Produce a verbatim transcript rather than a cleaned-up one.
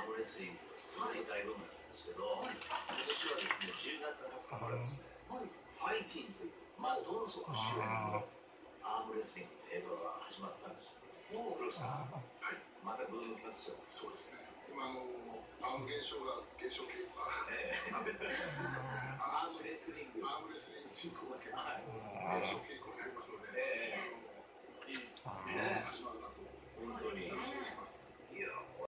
ームレスリングがすごい大ブームなんですけど、今年はですね、じゅうがつはつかからですね、ファイティングという、まあ、ドンソク主演のアームレスリングの映画が始まったんですけど、黒木さん、はい、またブーム来ますよ。そうですね。今のアーム現象が現象系が、ええ、アームレスリング、アームレスリング進行だけ、はい、現象系